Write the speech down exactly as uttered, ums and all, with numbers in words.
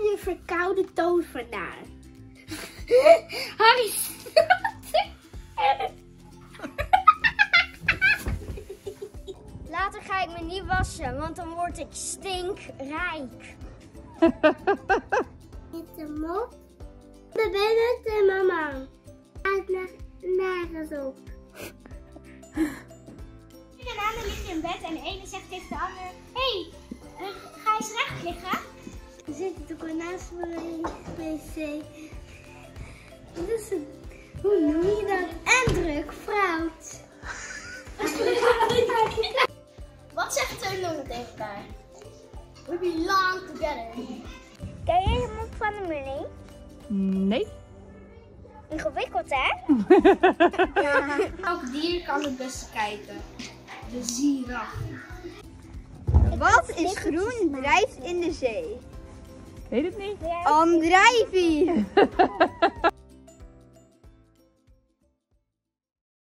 je verkoude tovenaar? Harry Later ga ik me niet wassen, want dan word ik stinkrijk. Met de mop. De binnen en mama. Gaat nergens op. En Anne ligt in bed en de ene zegt tegen de ander: hé, hey, uh, ga eens recht liggen. We zitten toch naast mijn wc. Dus, hoe noem je dat? En druk fout. Wat zegt Teun tegen elkaar? We belong together. Ken jij de mop van de Mully? Nee. Ingewikkeld, hè? Ja. Welk dier kan het beste kijken? De giraf. Wat is groen drijft in de zee? Weet het niet? Andrijvie.